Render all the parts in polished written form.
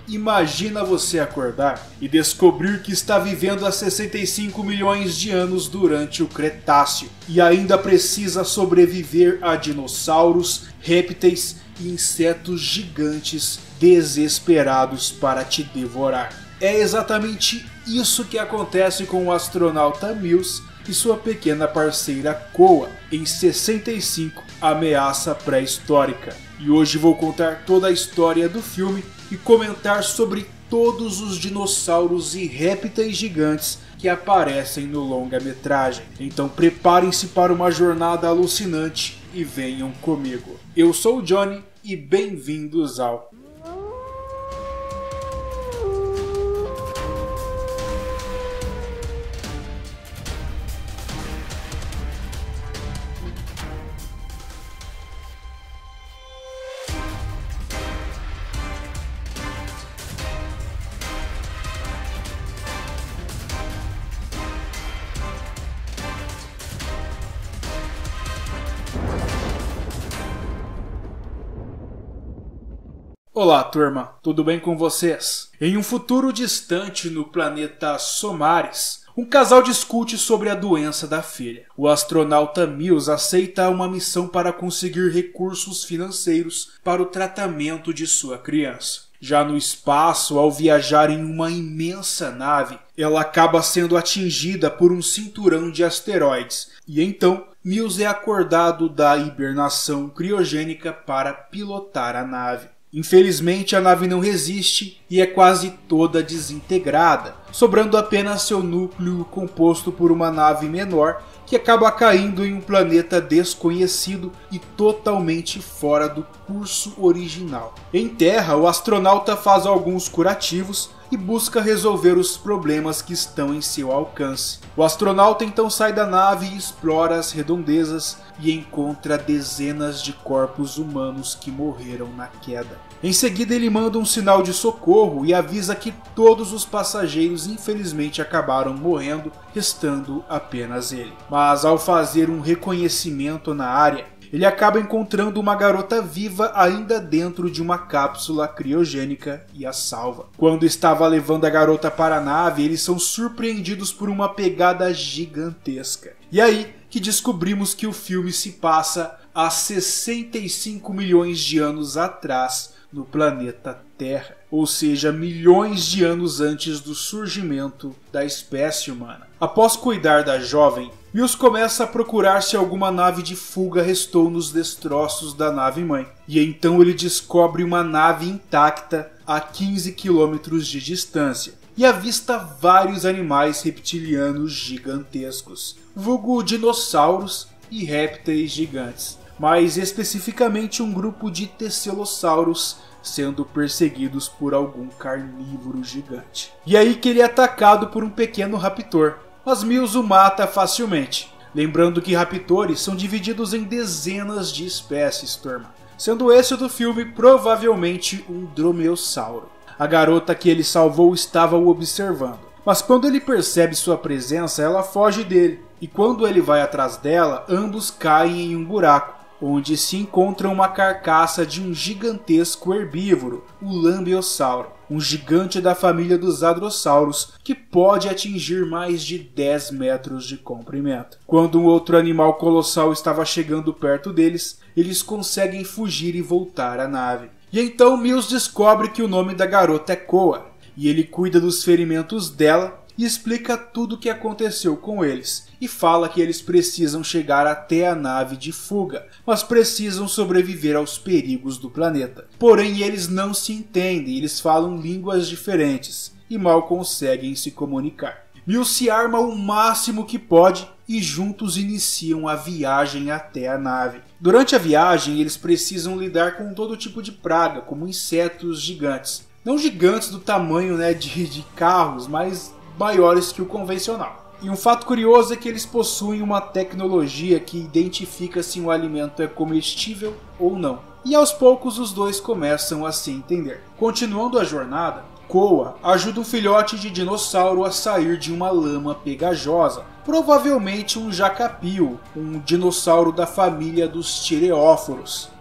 Imagina você acordar e descobrir que está vivendo há 65 milhões de anos durante o Cretáceo e ainda precisa sobreviver a dinossauros, répteis e insetos gigantes desesperados para te devorar. É exatamente isso que acontece com o astronauta Mills e sua pequena parceira Koa em 65, Ameaça Pré-Histórica. E hoje vou contar toda a história do filme e comentar sobre todos os dinossauros e répteis gigantes que aparecem no longa-metragem. Então preparem-se para uma jornada alucinante e venham comigo. Eu sou o Johnny e bem-vindos ao... Olá turma, tudo bem com vocês? Em um futuro distante no planeta Somares, um casal discute sobre a doença da filha. O astronauta Mills aceita uma missão para conseguir recursos financeiros para o tratamento de sua criança. Já no espaço, ao viajar em uma imensa nave, ela acaba sendo atingida por um cinturão de asteroides e então Mills é acordado da hibernação criogênica para pilotar a nave. Infelizmente a nave não resiste e é quase toda desintegrada, sobrando apenas seu núcleo composto por uma nave menor que acaba caindo em um planeta desconhecido e totalmente fora do curso original. Em Terra, o astronauta faz alguns curativos e busca resolver os problemas que estão em seu alcance. O astronauta então sai da nave e explora as redondezas e encontra dezenas de corpos humanos que morreram na queda. Em seguida ele manda um sinal de socorro e avisa que todos os passageiros infelizmente acabaram morrendo, restando apenas ele. Mas ao fazer um reconhecimento na área, ele acaba encontrando uma garota viva ainda dentro de uma cápsula criogênica e a salva. Quando estava levando a garota para a nave, eles são surpreendidos por uma pegada gigantesca. E aí que descobrimos que o filme se passa há 65 milhões de anos atrás no planeta Terra, ou seja, milhões de anos antes do surgimento da espécie humana. Após cuidar da jovem, Mills começa a procurar se alguma nave de fuga restou nos destroços da nave-mãe. E então ele descobre uma nave intacta a 15 quilômetros de distância e avista vários animais reptilianos gigantescos, vulgo dinossauros e répteis gigantes, mas especificamente um grupo de tecelassauros sendo perseguidos por algum carnívoro gigante. E aí que ele é atacado por um pequeno raptor, mas Mills o mata facilmente. Lembrando que raptores são divididos em dezenas de espécies, turma, sendo esse do filme provavelmente um dromeossauro. A garota que ele salvou estava o observando, mas quando ele percebe sua presença, ela foge dele, e quando ele vai atrás dela, ambos caem em um buraco, onde se encontra uma carcaça de um gigantesco herbívoro, o lambeossauro, um gigante da família dos hadrossauros que pode atingir mais de 10 metros de comprimento. Quando um outro animal colossal estava chegando perto deles, eles conseguem fugir e voltar à nave. E então Mills descobre que o nome da garota é Koa, e ele cuida dos ferimentos dela e explica tudo o que aconteceu com eles, e fala que eles precisam chegar até a nave de fuga, mas precisam sobreviver aos perigos do planeta. Porém eles não se entendem, eles falam línguas diferentes e mal conseguem se comunicar. Mills se arma o máximo que pode e juntos iniciam a viagem até a nave. Durante a viagem eles precisam lidar com todo tipo de praga, como insetos gigantes. Não gigantes do tamanho de carros, mas maiores que o convencional. E um fato curioso é que eles possuem uma tecnologia que identifica se um alimento é comestível ou não. E aos poucos os dois começam a se entender. Continuando a jornada, Koa ajuda um filhote de dinossauro a sair de uma lama pegajosa, provavelmente um jacapio, um dinossauro da família dos tireóforos.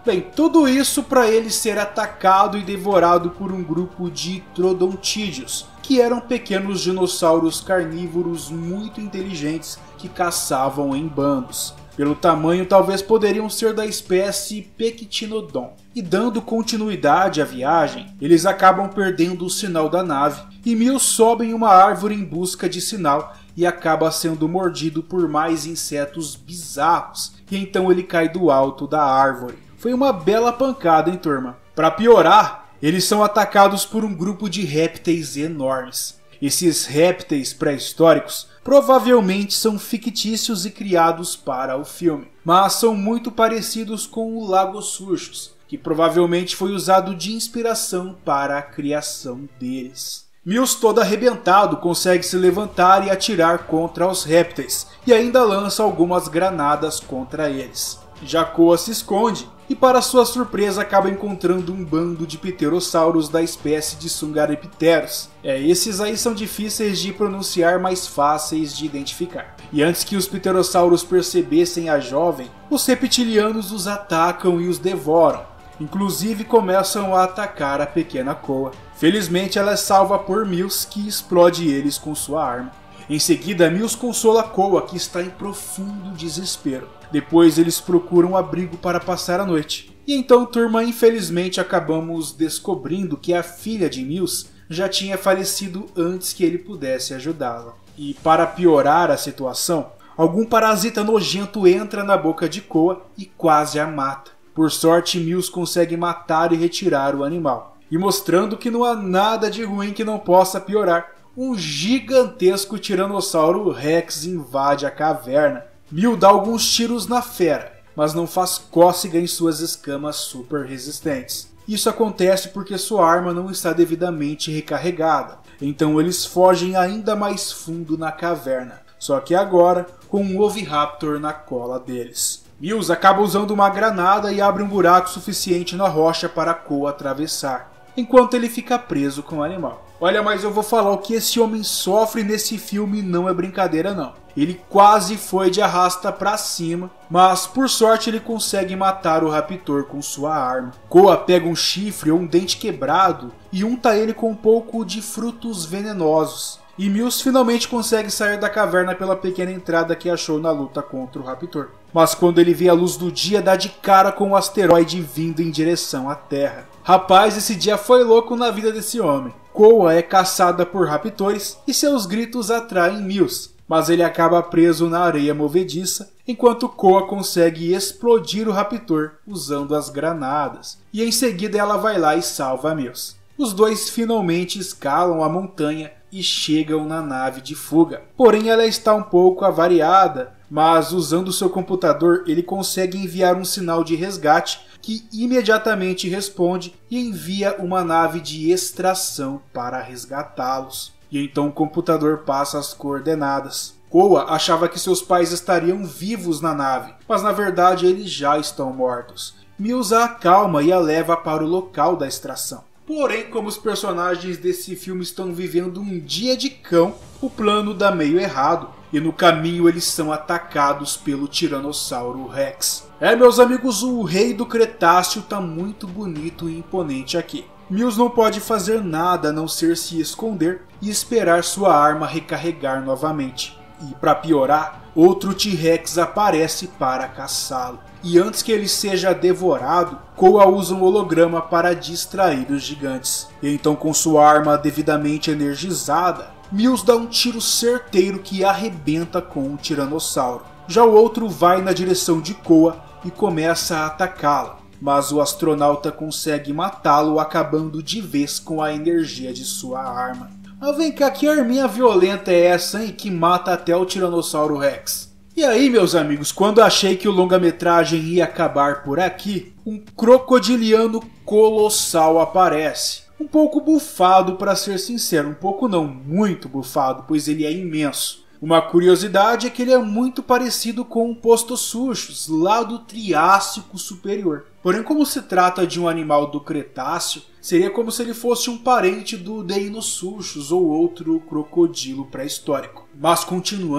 Bem, tudo isso para ele ser atacado e devorado por um grupo de Troodontídeos, que eram pequenos dinossauros carnívoros muito inteligentes que caçavam em bandos. Pelo tamanho, talvez poderiam ser da espécie Pectinodon. E dando continuidade à viagem, eles acabam perdendo o sinal da nave, e Mills sobe em uma árvore em busca de sinal e acaba sendo mordido por mais insetos bizarros, e então ele cai do alto da árvore. Foi uma bela pancada, hein, turma? Para piorar, eles são atacados por um grupo de répteis enormes. Esses répteis pré-históricos provavelmente são fictícios e criados para o filme, mas são muito parecidos com o Lagosuchus, que provavelmente foi usado de inspiração para a criação deles. Mills, todo arrebentado, consegue se levantar e atirar contra os répteis, e ainda lança algumas granadas contra eles. Já Koa se esconde e, para sua surpresa, acaba encontrando um bando de pterossauros da espécie de Sungaripteros. Esses aí são difíceis de pronunciar, mas fáceis de identificar. E antes que os pterossauros percebessem a jovem, os reptilianos os atacam e os devoram. Inclusive começam a atacar a pequena Koa. Felizmente ela é salva por Mills, que explode eles com sua arma. Em seguida, Mills consola Koa, que está em profundo desespero. Depois eles procuram abrigo para passar a noite. E então, turma, infelizmente acabamos descobrindo que a filha de Mills já tinha falecido antes que ele pudesse ajudá-la. E para piorar a situação, algum parasita nojento entra na boca de Koa e quase a mata. Por sorte, Mills consegue matar e retirar o animal. E mostrando que não há nada de ruim que não possa piorar, um gigantesco Tiranossauro Rex invade a caverna. Mills dá alguns tiros na fera, mas não faz cócega em suas escamas super resistentes. Isso acontece porque sua arma não está devidamente recarregada, então eles fogem ainda mais fundo na caverna, só que agora com um Oviraptor na cola deles. Mills acaba usando uma granada e abre um buraco suficiente na rocha para Koa atravessar, enquanto ele fica preso com o animal. Olha, mas eu vou falar, o que esse homem sofre nesse filme não é brincadeira não. Ele quase foi de arrasta pra cima, mas por sorte ele consegue matar o raptor com sua arma. Koa pega um chifre ou um dente quebrado e unta ele com um pouco de frutos venenosos. E Mills finalmente consegue sair da caverna pela pequena entrada que achou na luta contra o raptor. Mas quando ele vê a luz do dia, dá de cara com um asteroide vindo em direção à Terra. Rapaz, esse dia foi louco na vida desse homem. Koa é caçada por raptores e seus gritos atraem Mills, mas ele acaba preso na areia movediça, enquanto Koa consegue explodir o raptor usando as granadas. E em seguida ela vai lá e salva Mills. Os dois finalmente escalam a montanha e chegam na nave de fuga. Porém ela está um pouco avariada, mas usando seu computador ele consegue enviar um sinal de resgate que imediatamente responde e envia uma nave de extração para resgatá-los. E então o computador passa as coordenadas. Koa achava que seus pais estariam vivos na nave, mas na verdade eles já estão mortos. Mills a acalma e a leva para o local da extração. Porém, como os personagens desse filme estão vivendo um dia de cão, o plano dá meio errado, e no caminho eles são atacados pelo Tiranossauro Rex. Meus amigos, o rei do Cretáceo tá muito bonito e imponente aqui. Mills não pode fazer nada a não ser se esconder e esperar sua arma recarregar novamente. E para piorar, outro T-Rex aparece para caçá-lo. E antes que ele seja devorado, Koa usa um holograma para distrair os gigantes. E então, com sua arma devidamente energizada, Mills dá um tiro certeiro que arrebenta com o Tiranossauro. Já o outro vai na direção de Koa e começa a atacá-la, mas o astronauta consegue matá-lo, acabando de vez com a energia de sua arma. Mas vem cá, que arminha violenta é essa, hein, que mata até o Tiranossauro Rex? E aí, meus amigos, quando achei que o longa-metragem ia acabar por aqui, um crocodiliano colossal aparece. Um pouco bufado, para ser sincero, um pouco não, muito bufado, pois ele é imenso. Uma curiosidade é que ele é muito parecido com o Postosuchus, lá do Triássico Superior. Porém, como se trata de um animal do Cretáceo, seria como se ele fosse um parente do Deinosuchus ou outro crocodilo pré-histórico. Mas continuando,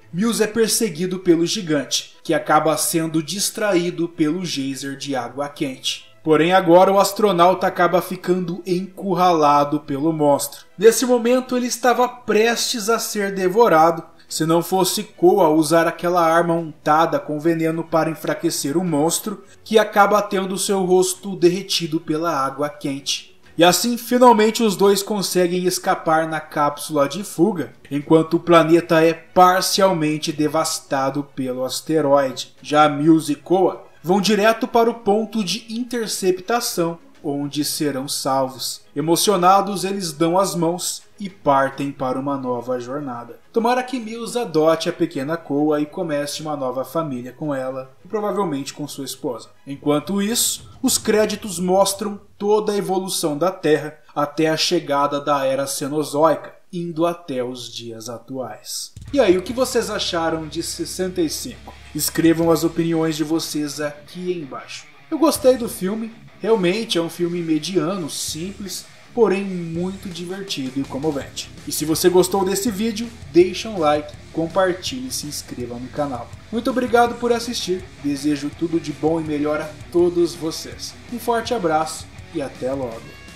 Mills é perseguido pelo gigante, que acaba sendo distraído pelo geyser de água quente. Porém agora o astronauta acaba ficando encurralado pelo monstro. Nesse momento ele estava prestes a ser devorado, se não fosse Koa usar aquela arma untada com veneno para enfraquecer o monstro, que acaba tendo seu rosto derretido pela água quente. E assim finalmente os dois conseguem escapar na cápsula de fuga, enquanto o planeta é parcialmente devastado pelo asteroide. Já Mills e Koa vão direto para o ponto de interceptação, onde serão salvos. Emocionados, eles dão as mãos e partem para uma nova jornada. Tomara que Mills adote a pequena Koa e comece uma nova família com ela, e provavelmente com sua esposa. Enquanto isso, os créditos mostram toda a evolução da Terra até a chegada da Era Cenozoica, indo até os dias atuais. E aí, o que vocês acharam de 65? Escrevam as opiniões de vocês aqui embaixo. Eu gostei do filme, realmente é um filme mediano, simples, porém muito divertido e comovente. E se você gostou desse vídeo, deixa um like, compartilhe e se inscreva no canal. Muito obrigado por assistir, desejo tudo de bom e melhor a todos vocês. Um forte abraço e até logo.